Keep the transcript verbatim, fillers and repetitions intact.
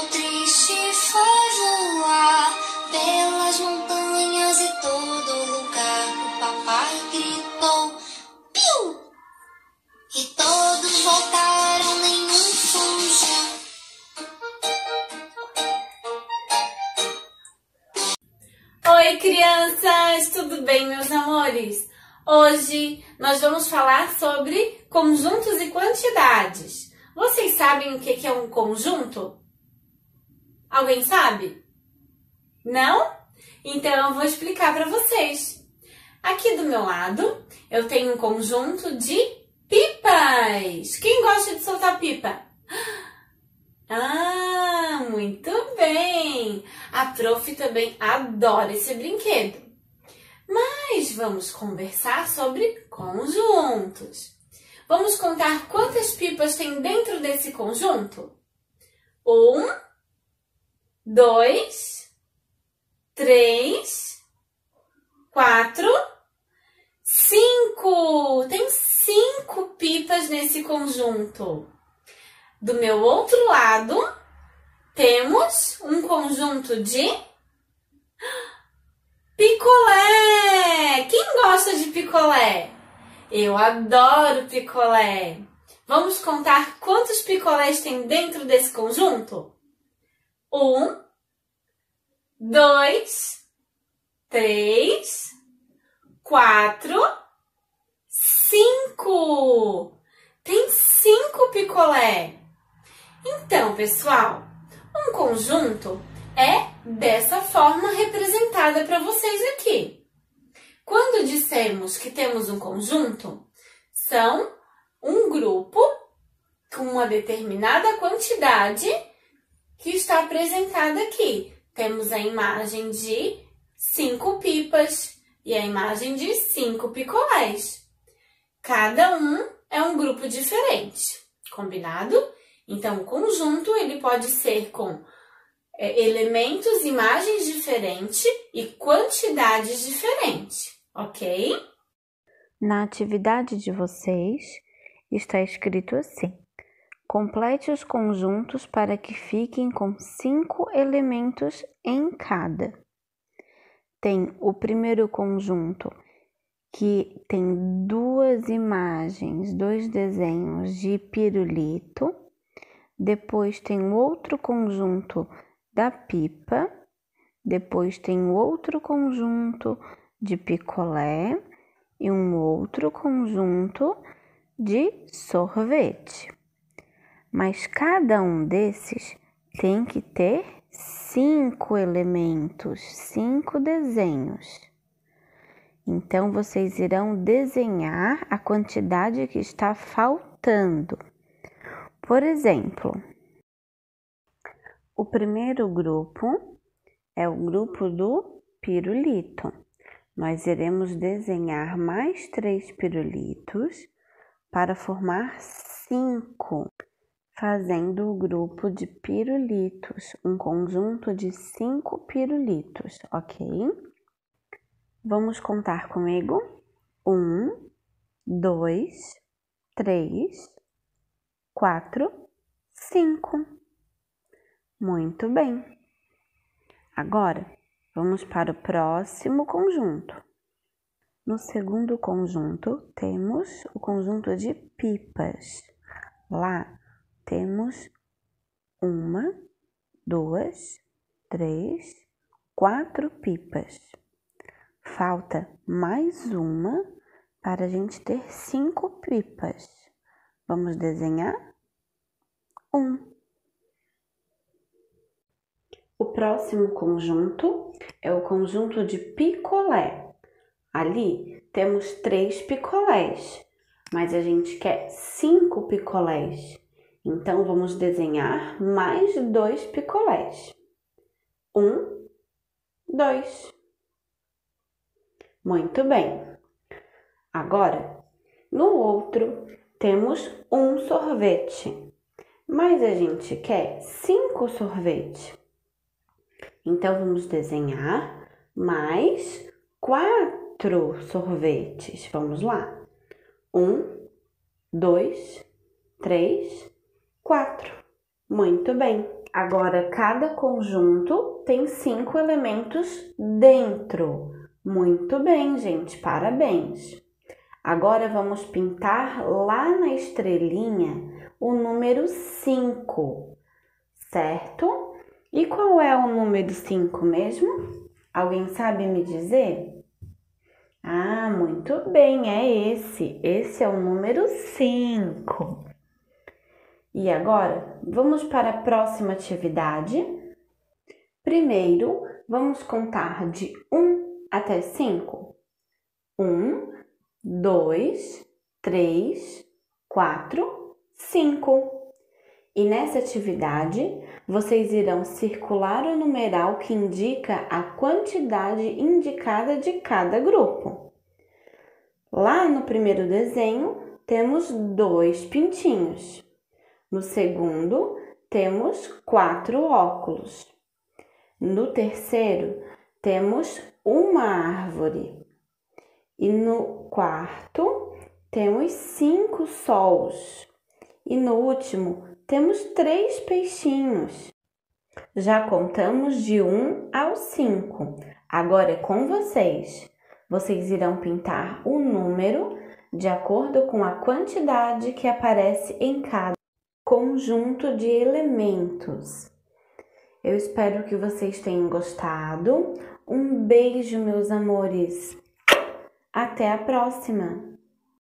triste foi voar pelas montanhas e todo lugar. O papai gritou, piu! E todos voltaram, nenhum fugiu. Oi, crianças! Tudo bem, meus amores? Hoje nós vamos falar sobre conjuntos e quantidades. Vocês sabem o que é um conjunto? Alguém sabe? Não? Então eu vou explicar para vocês. Aqui do meu lado eu tenho um conjunto de pipas. Quem gosta de soltar pipa? Ah, muito bem! A prof também adora esse brinquedo. Mas vamos conversar sobre conjuntos. Vamos contar quantas pipas tem dentro desse conjunto? Um, dois, três, quatro, cinco! Tem cinco pipas nesse conjunto. Do meu outro lado, temos um conjunto de picolé! Quem gosta de picolé? Eu adoro picolé! Vamos contar quantos picolés tem dentro desse conjunto? Um, dois, três, quatro, cinco! Tem cinco picolé! Então, pessoal, um conjunto é dessa forma representada para vocês aqui. Quando dissemos que temos um conjunto, são um grupo com uma determinada quantidade que está apresentada aqui. Temos a imagem de cinco pipas e a imagem de cinco picolés. Cada um é um grupo diferente, combinado? Então, o conjunto ele pode ser com é, elementos, imagens diferentes e quantidades diferentes, ok? Na atividade de vocês está escrito assim: complete os conjuntos para que fiquem com cinco elementos em cada. Tem o primeiro conjunto que tem duas imagens, dois desenhos de pirulito. Depois tem o outro conjunto da pipa. Depois tem o outro conjunto de picolé e um outro conjunto de sorvete. Mas cada um desses tem que ter cinco elementos, cinco desenhos. Então, vocês irão desenhar a quantidade que está faltando. Por exemplo, o primeiro grupo é o grupo do pirulito. Nós iremos desenhar mais três pirulitos para formar cinco, fazendo o grupo de pirulitos, um conjunto de cinco pirulitos, ok? Vamos contar comigo? Um, dois, três, quatro, cinco. Muito bem. Agora, vamos para o próximo conjunto. No segundo conjunto, temos o conjunto de pipas. Lá, temos uma, duas, três, quatro pipas. Falta mais uma para a gente ter cinco pipas. Vamos desenhar? Um. O próximo conjunto é o conjunto de picolé. Ali temos três picolés, mas a gente quer cinco picolés. Então, vamos desenhar mais dois picolés. Um, dois. Muito bem. Agora, no outro, temos um sorvete, mas a gente quer cinco sorvetes. Então, vamos desenhar mais quatro sorvetes. Vamos lá. Um, dois, três, quatro. Muito bem. Agora, cada conjunto tem cinco elementos dentro. Muito bem, gente, parabéns! Agora, vamos pintar lá na estrelinha o número cinco, certo? E qual é o número cinco mesmo? Alguém sabe me dizer? Ah, muito bem, é esse. Esse é o número cinco. E agora, vamos para a próxima atividade. Primeiro, vamos contar de um até cinco. Um, dois, três, quatro, cinco. E nessa atividade, vocês irão circular o numeral que indica a quantidade indicada de cada grupo. Lá no primeiro desenho, temos dois pintinhos. No segundo, temos quatro óculos. No terceiro, temos uma árvore. E no quarto, temos cinco sols. E no último, temos três peixinhos. Já contamos de um ao cinco. Agora é com vocês. Vocês irão pintar o número de acordo com a quantidade que aparece em cada conjunto de elementos. Eu espero que vocês tenham gostado. Um beijo, meus amores. Até a próxima!